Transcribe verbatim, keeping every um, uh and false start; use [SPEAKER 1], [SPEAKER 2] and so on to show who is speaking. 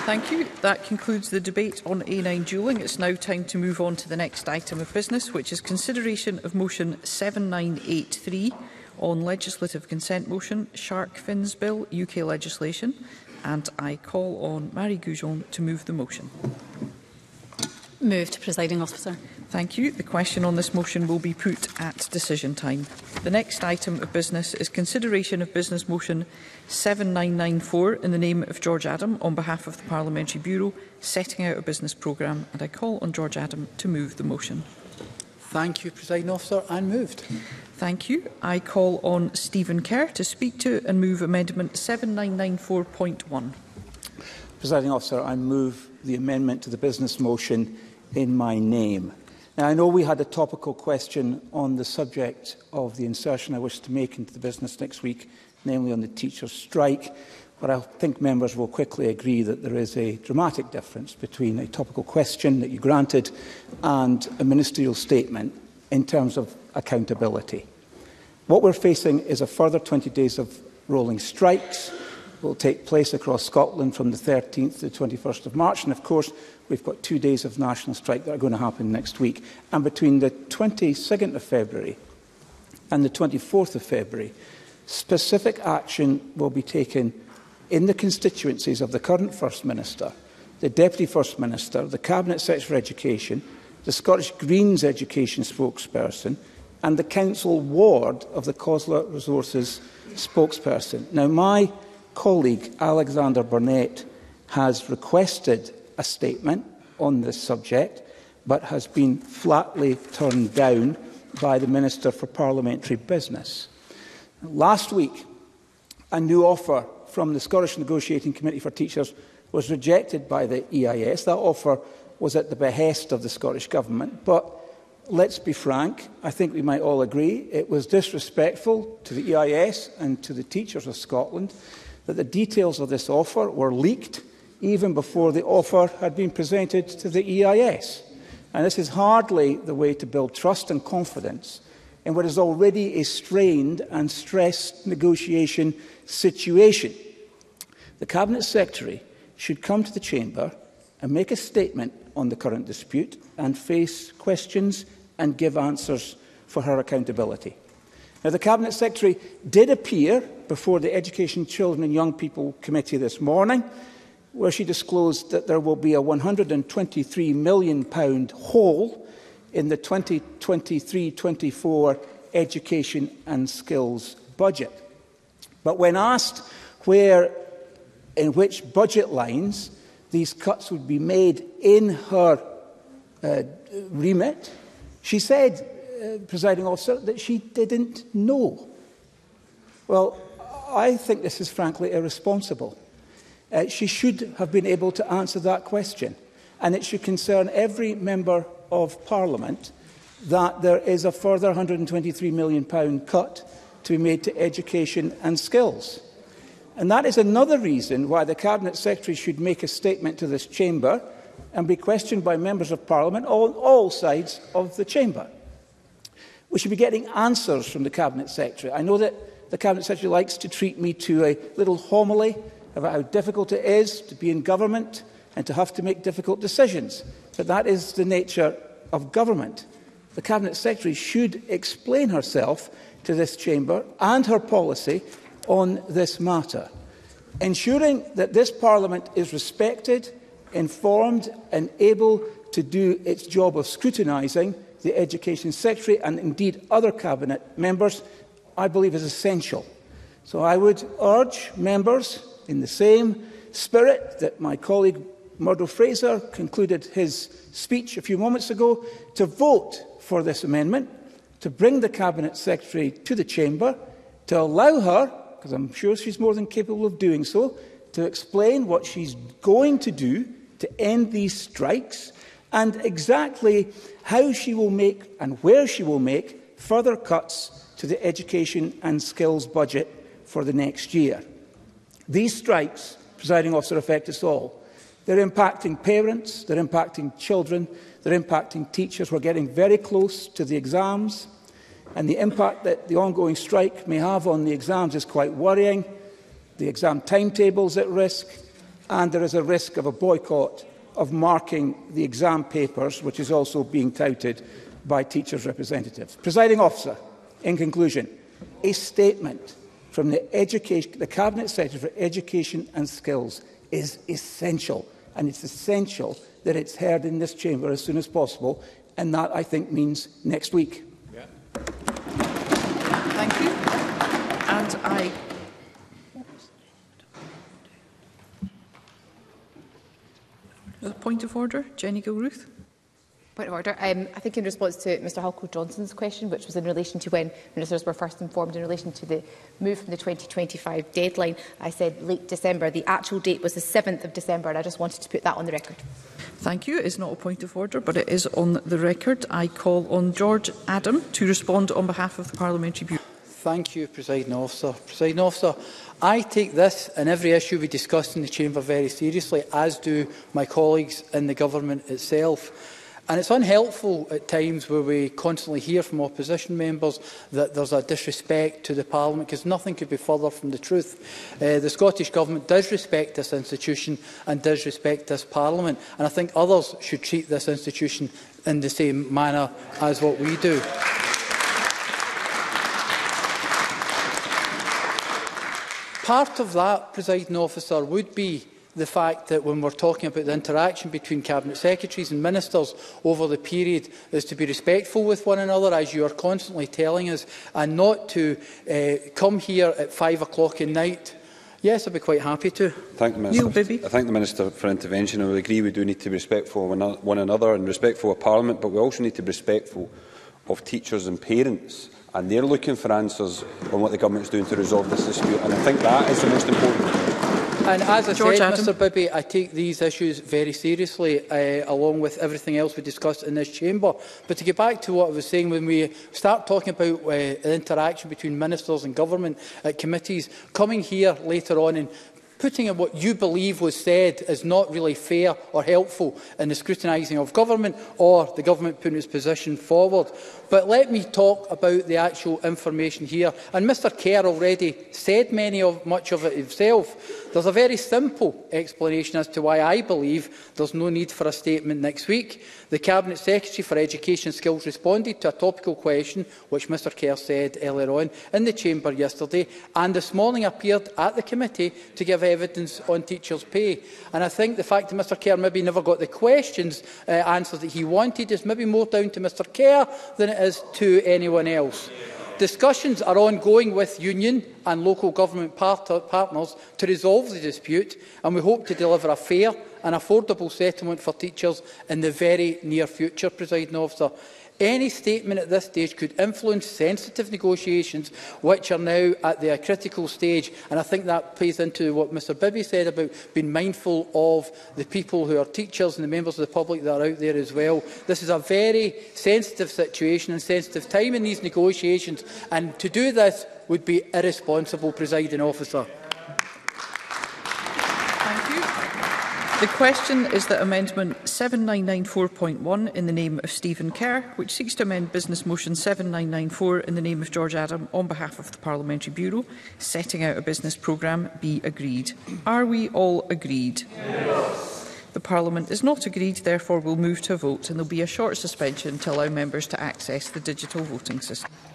[SPEAKER 1] Thank you. That concludes the debate on A nine dualling. It's now time to move on to the next item of business, which is consideration of motion seven nine eight three on legislative consent motion, Shark Fins Bill, U K legislation. And I call on Marie Goujon to move the motion.
[SPEAKER 2] Moved, Presiding Officer.
[SPEAKER 1] Thank you. The question on this motion will be put at decision time. The next item of business is consideration of business motion seven nine nine four in the name of George Adam on behalf of the Parliamentary Bureau, setting out a business programme, and I call on George Adam to move the motion.
[SPEAKER 3] Thank you, Presiding Officer, and moved.
[SPEAKER 1] Thank you. I call on Stephen Kerr to speak to and move amendment seven nine nine four point one.
[SPEAKER 3] Presiding Officer, I move the amendment to the business motion in my name. Now, I know we had a topical question on the subject of the insertion I wish to make into the business next week, namely on the teachers' strike, but I think members will quickly agree that there is a dramatic difference between a topical question that you granted and a ministerial statement in terms of accountability. What we're facing is a further twenty days of rolling strikes. Will take place across Scotland from the thirteenth to the twenty-first of March, and of course we've got two days of national strike that are going to happen next week. And between the twenty-second of February and the twenty-fourth of February, specific action will be taken in the constituencies of the current First Minister, the Deputy First Minister, the Cabinet Secretary for Education, the Scottish Greens Education spokesperson, and the Council Ward of the COSLA Resources spokesperson. Now, my colleague Alexander Burnett has requested a statement on this subject, but has been flatly turned down by the Minister for Parliamentary Business. Last week, a new offer from the Scottish Negotiating Committee for Teachers was rejected by the E I S. That offer was at the behest of the Scottish Government, but let's be frank, I think we might all agree it was disrespectful to the E I S and to the teachers of Scotland that the details of this offer were leaked even before the offer had been presented to the E I S. And this is hardly the way to build trust and confidence in what is already a strained and stressed negotiation situation. The Cabinet Secretary should come to the Chamber and make a statement on the current dispute and face questions and give answers for her accountability. Now, the Cabinet Secretary did appear before the Education, Children and Young People Committee this morning, where she disclosed that there will be a one hundred and twenty-three million pounds hole in the twenty twenty-three twenty-four Education and Skills budget. But when asked where, in which budget lines these cuts would be made in her uh, remit, she said, uh, Presiding Officer, that she didn't know. Well, I think this is frankly irresponsible. Uh, she should have been able to answer that question, and it should concern every member of Parliament that there is a further one hundred and twenty-three million pounds cut to be made to education and skills. And that is another reason why the Cabinet Secretary should make a statement to this Chamber and be questioned by members of Parliament on all sides of the Chamber. We should be getting answers from the Cabinet Secretary. I know that the Cabinet Secretary likes to treat me to a little homily about how difficult it is to be in government and to have to make difficult decisions. But that is the nature of government. The Cabinet Secretary should explain herself to this Chamber and her policy on this matter, ensuring that this Parliament is respected, informed and able to do its job of scrutinising the Education Secretary and indeed other Cabinet members, I believe is essential. So I would urge members, in the same spirit that my colleague Murdo Fraser concluded his speech a few moments ago, to vote for this amendment, to bring the Cabinet Secretary to the Chamber, to allow her, because I'm sure she's more than capable of doing so, to explain what she's going to do to end these strikes and exactly how she will make and where she will make further cuts to the education and skills budget for the next year. These strikes, Presiding Officer, affect us all. They're impacting parents, they're impacting children, they're impacting teachers. We're getting very close to the exams, and the impact that the ongoing strike may have on the exams is quite worrying. The exam timetable's at risk, and there is a risk of a boycott of marking the exam papers, which is also being touted by teachers' representatives. Presiding Officer, in conclusion, a statement from the, education, the Cabinet Secretary for Education and Skills is essential, and it's essential that it's heard in this chamber as soon as possible, and that, I think, means next week.
[SPEAKER 1] Yeah. Thank you. And I... A point of order, Jenny Gilruth.
[SPEAKER 2] Point of order. Um, I think in response to Mr Halcrow-Johnson's question, which was in relation to when ministers were first informed in relation to the move from the twenty twenty-five deadline, I said late December. The actual date was the seventh of December, and I just wanted to put that on the record.
[SPEAKER 1] Thank you. It is not a point of order, but it is on the record. I call on George Adam to respond on behalf of the Parliamentary Bureau.
[SPEAKER 4] Thank you, Presiding Officer. Presiding Officer, I take this and every issue we discuss in the Chamber very seriously, as do my colleagues in the Government itself. And it's unhelpful at times where we constantly hear from opposition members that there's a disrespect to the Parliament, because nothing could be further from the truth. Uh, the Scottish Government does respect this institution and does respect this Parliament, and I think others should treat this institution in the same manner as what we do. Part of that, Presiding Officer, would be the fact that when we're talking about the interaction between Cabinet Secretaries and Ministers over the period is to be respectful with one another, as you are constantly telling us, and not to uh, come here at five o'clock at night. Yes, I'd be quite happy to.
[SPEAKER 5] Thank the Minister. I thank the Minister for intervention. I would agree we do need to be respectful of one another and respectful of Parliament, but we also need to be respectful of teachers and parents. And they're looking for answers on what the Government is doing to resolve this dispute. And I think that is the most important.
[SPEAKER 4] And as I
[SPEAKER 1] George
[SPEAKER 4] said,
[SPEAKER 1] Adam.
[SPEAKER 4] Mr Bibby, I take these issues very seriously, uh, along with everything else we discussed in this chamber. But to get back to what I was saying, when we start talking about uh, the interaction between ministers and government at committees, coming here later on and putting in what you believe was said is not really fair or helpful in the scrutinising of government or the government putting its position forward. But let me talk about the actual information here. And Mr Kerr already said many of, much of it himself. There's a very simple explanation as to why I believe there's no need for a statement next week. The Cabinet Secretary for Education and Skills responded to a topical question, which Mr Kerr said earlier on in the chamber yesterday, and this morning appeared at the committee to give evidence on teachers' pay. And I think the fact that Mr Kerr maybe never got the questions uh, answers that he wanted is maybe more down to Mr Kerr than it is to anyone else. Discussions are ongoing with union and local government part partners to resolve the dispute, and we hope to deliver a fair and affordable settlement for teachers in the very near future, Presiding Officer. Any statement at this stage could influence sensitive negotiations, which are now at their critical stage. And I think that plays into what Mr Bibby said about being mindful of the people who are teachers and the members of the public that are out there as well. This is a very sensitive situation and sensitive time in these negotiations, and to do this would be irresponsible, Presiding Officer.
[SPEAKER 1] The question is that Amendment seven nine nine four point one in the name of Stephen Kerr, which seeks to amend Business Motion seven nine nine four in the name of George Adam on behalf of the Parliamentary Bureau, setting out a business programme, be agreed. Are we all agreed? Yes. The Parliament is not agreed, therefore we'll move to a vote, and there will be a short suspension to allow members to access the digital voting system.